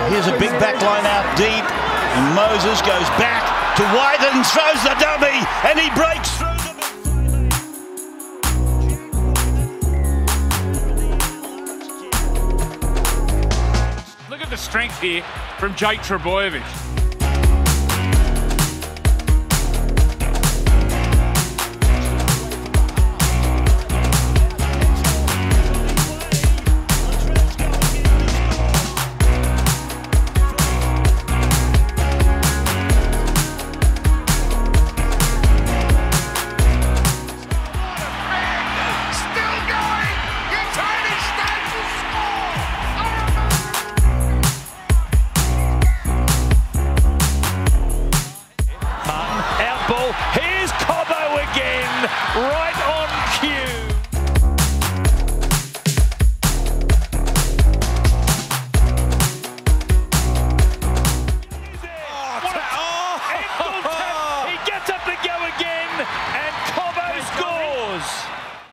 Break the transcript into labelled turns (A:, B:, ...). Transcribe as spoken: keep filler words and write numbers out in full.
A: Here's a big back line out deep. And Moses goes back to Wyden, throws the dummy, and he breaks through the...
B: Look at the strength here from Jake Trebojevic.